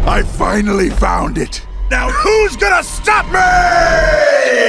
I finally found it. Now who's gonna stop me?